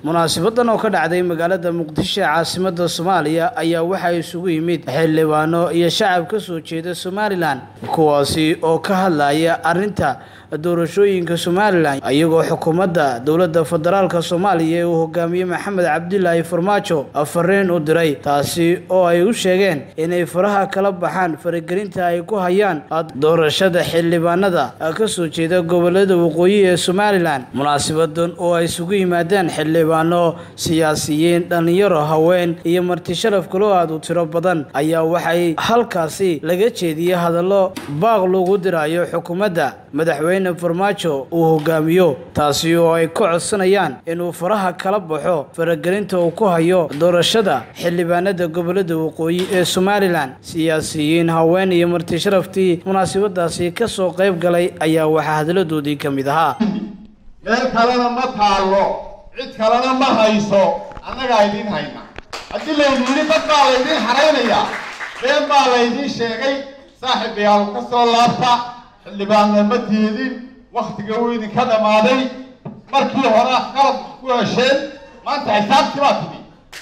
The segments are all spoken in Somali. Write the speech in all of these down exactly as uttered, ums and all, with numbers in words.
munaasabadan oo ka dhacday magaalada Muqdisho caasimadda Soomaaliya ayaa waxa isugu yimid xildhibaano iyo shacab ka soo jeeda Somaliland kuwaasi oo ka hadlaya arinta doorashooyinka Somaliland ayagoo xukuumadda dawladda federaalka Soomaaliya uu hogaamiye Maxamed Cabdullaahi Farmaajo afareen u diray taasi oo ay u sheegeen inay faraha kala baxaan faragelinta ay ku hayaan doorashada xildhibaanada ka soo jeeda gobolada waqooyi ee Somaliland. Munaasabadan oo ay isugu yimaadeen xildhibaano siyaasiyiin dhalinyaro haween iyo marti sharaf kale aad u tiro badan ayaa waxay halkaasi laga jeediyay hadallo baaq loogu dirayo xukuumadda madaxweyne Farmaajo uu hogaamiyo taasi oo ay ku codsanayaan inuu faraha kala baxo faragelinta uu ku hayo doorashada xildhibaanada gobolada waqooyi ee Somaliland. Siyaasiyiin haween iyo marti sharaftii munaasabadaasi ka soo qayb galay ayaa waxa hadaladoodii kamid ahaa meel kalena ma taalo cid kalena ma hayso annaga idin hayna hadii la yiri dad baa la idin xaraynaya been baa la idin sheegay saaxiibayaal ka soo laabta xildhibaanada ma tiidin waqtiga uu idin ka dhamaaday markii hore qalad ku hesheen maanta xisaabtii baa timi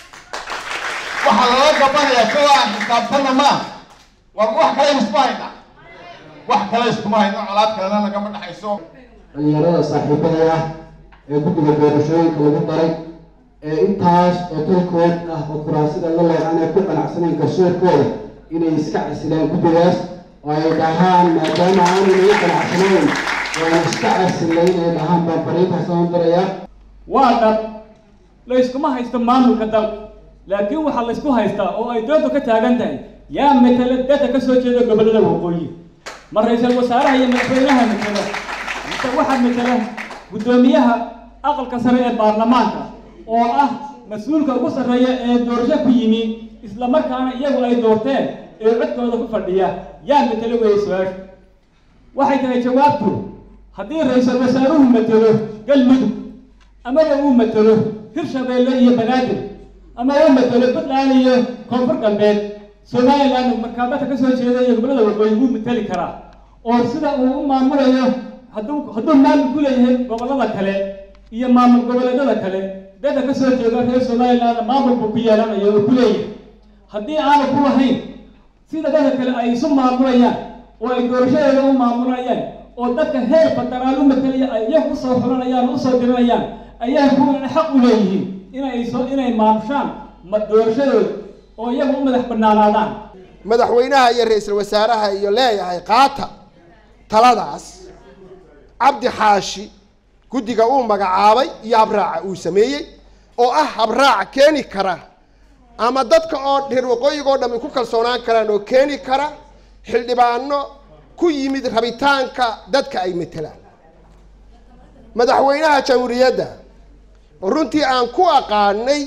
waxa laga gabanayaa soo xisaabtana ma war wax kale isma hayna wax kale isma hayna calaad kalena lagama dhaxayso dhalinyarada saaxiibada ah ee guddiga doorashooyinka lagu daray ee intaas oo dalkood ah oo kuraasida la leeyahay ay ku qanacsanayn garsoorkooda inay iska casilaan guddigaas oo ay dhahaan maadaama aanay u qanacsanayn oo iska casilayn ay dhahaan baan fariinta soo diraya waa dad la iskuma haysto maamulka dalka laakiin waxa la isku haystaa oo ay doodo ka taagan tahay yaa matala dadka ka soo jeeda gobolada waqooyi ma ra'iisul wasaaraha iyo madaxweynaha matala waxa matala gudoomiyaha aqalka sare ee baarlamaanka oo ah mas'uulka ugu sareeya ee doorasho ku yimi isla markaana iyagu ay doorteen ee codkooda ku fadhiya yaa matala way su'aal waxay tahay jawaabtu haddii ra'iisul wasaaruhu matalo galmudug ama uu matalo hirshabeelle iyo banaadir ama uu matalo Puntland iyo koonfur galbeed Somaliland markaa dadka ka soo jeeda iyo gobolada waqooyi uu matali karaa oo sida uu u maamulayo hadduu hadduu maamul ku leeyahay gobolada kale iyo maamul goboleedyada kale dadka ka soo jeeda reer Somaliland maamul ku yeelanayo oo ku leeyahay haddii aan ku lahayn sida dadka kale ay isu maamulayaan oo ay doorashada u maamulayaan oo dadka heer federaal u matalaya ay iyagu soo xulanayaan u soo diranayaan ayaa kuwana xaq u leeyihiin inay soo inay maamushaan ma doorashadooda oo iyagu u madax bannaanaadaan madaxweynaha iyo ra'iisul wasaaraha iyo leeyahay qaata taladaas cabdi xaashi guddiga uu magacaabay iyo habraaca uu sameeyey oo ah habraac keeni kara ama dadka oo dhir waqooyiga oo dhammi ku kalsoonaan karaan oo keeni kara xildhibaano ku yimid rabitaanka dadka ay matalaan madaxweynaha jamhuuriyadda runtii aan ku aqaanay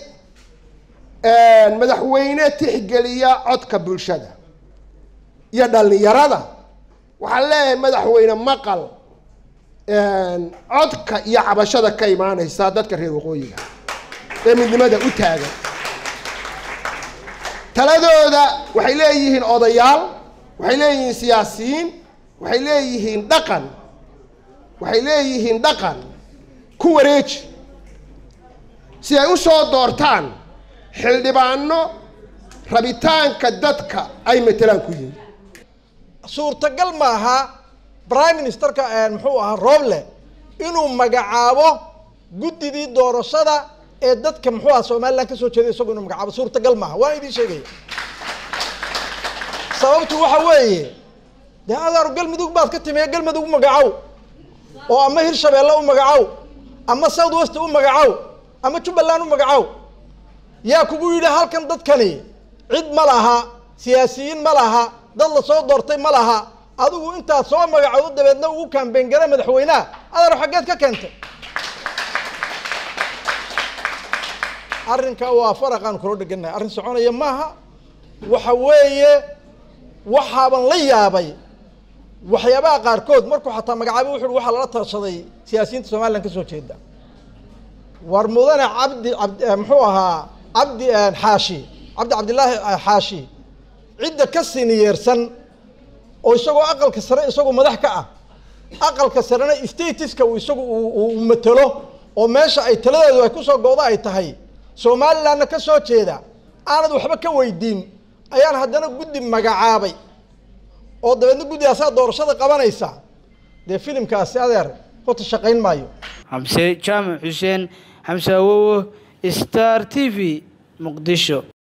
madaxweyne tixgeliya codka bulshada iyo dhalinyarada waxaan leeyahay madaxweyne maqal codka iyo cabashada ka imaanaysa dadka reer waqooyiga ee midnimada u taagan taladooda waxay leeyihiin odayaal waxay leeyihiin siyaasiyiin waxay leeyihiin dhaqan waxay leeyihiin dhaqan ku wareeji si ay u soo doortaan xildhibaano rabitaanka dadka ay matalaan ku yihiin suurtagal maaha prime ministerka muxuu ahaa Roble inuu magacaabo guddidii doorashada ee dadka muxuu ahaa Soomaaliland ka soo jeeday isagoo inuu magacaabo suurtagal maaha waa idin sheegay sababtu waxa weeye daadar galmudug baad ka timay galmudug magacaw oo ama hirshabeelle u magacaw ama South West u magacaw ama Jubaland u magacaw yaa kugu yiri halkan dadkani cid ma laha siyaasiyiin ma laha dad la soo doortay ma laha adigu inta soo magacaw dabeedna ugu campaign gara madaxweynaha adar xageed ka keentay arrinka waa faraqan kula dhiganahay arrin soconaya maaha waxa weeye waxaaban la yaabay waxyaabaha qaarkood markuu xataa magacaabo wuxuu waxa la tashaday siyaasiyiinta Soomaaliland ka soo jeeda war mudane cabdi muxuu ahaa cabdi xaashi cabdi cabdillaahi xaashi cidda ka siniyersan oo isagoo aqalka sare isagoo madax ka ah aqalka sarena statiska uu isagu uu matalo oo meesha ay taladeedu ay ku soo go'do ay tahay Somaliland ka soo jeeda aanad waxba ka weydiin ayaan haddana guddi magacaabay oo dabeedna guddigaas doorashada qabanaysa de filimkaasi adeer horta shaqayn maayo Xamse Jaamac Xuseen Xamse Awowo Star T V Muqdisho.